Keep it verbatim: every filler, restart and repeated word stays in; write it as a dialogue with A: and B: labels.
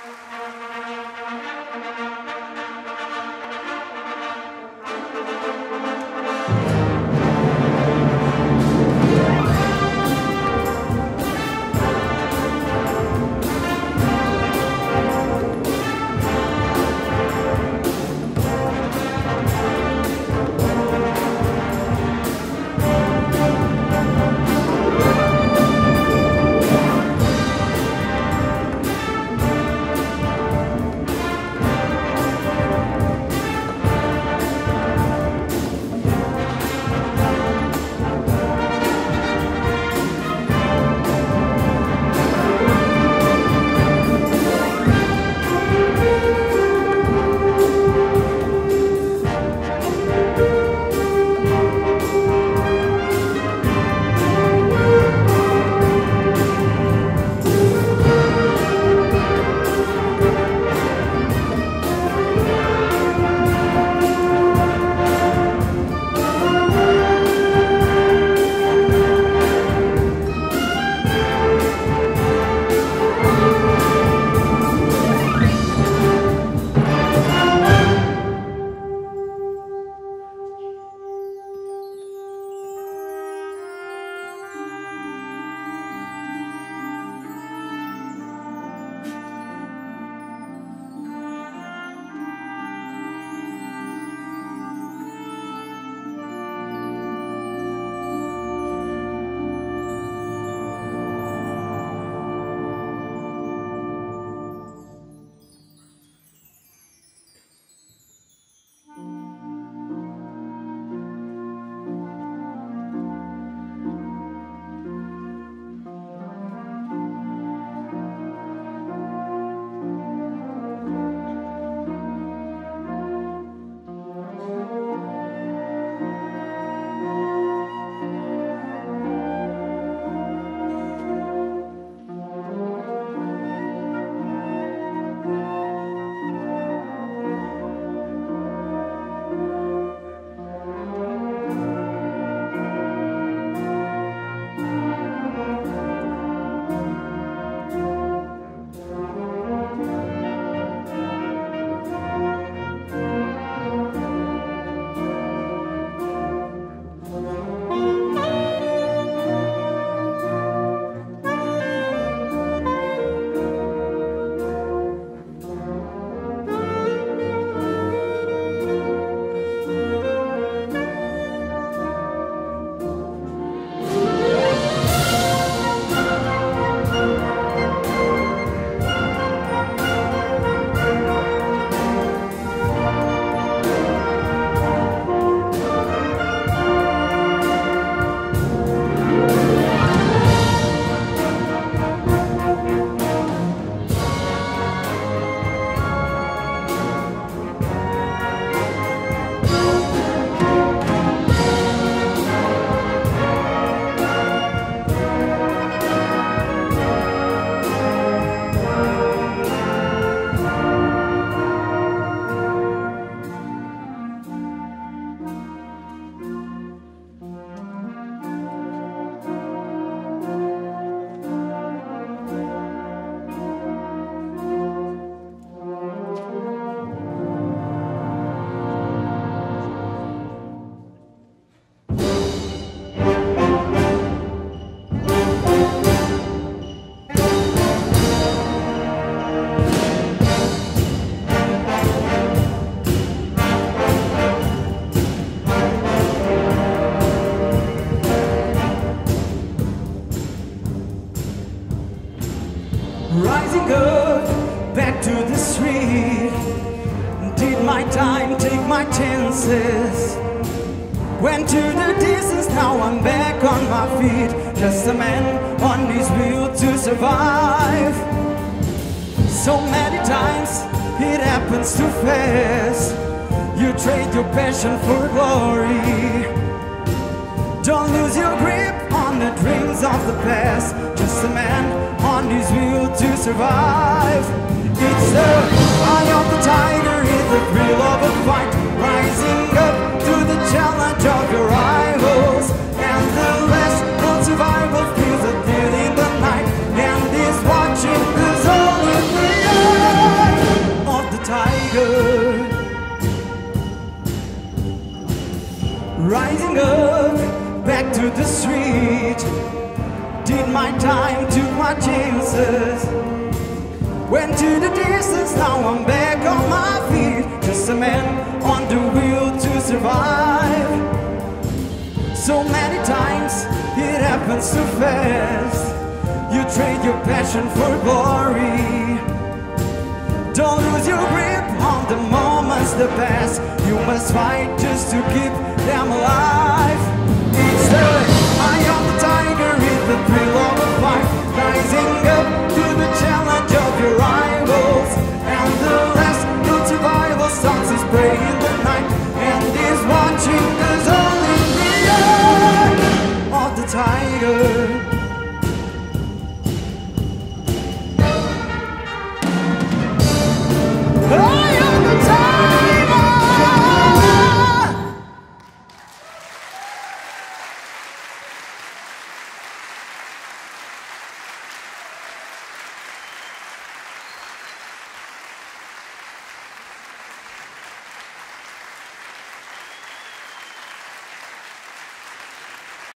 A: Rising up, back to the street. Did my time, take my chances. Went to the distance, now I'm back on my feet. Just a man on his wheel to survive. So many times it happens too fast. You trade your passion for glory. Don't lose your grip on the dreams of the past. Just a man on his wheel to survive. It's the eye of the tiger, it's the thrill of a fight. Rising up to the challenge of your rivals. And the last known survival feels a dead in the night. And is watching us all in the eye. to the street. Did my time, took my chances. Went to the distance, now I'm back on my feet. Just a man on the wheel to survive. So many times it happens too fast. You trade your passion for glory. Don't lose your grip on the moments that pass. You must fight just to keep them alive. Each day I am the tiger in the thrill of a fight, rising up to the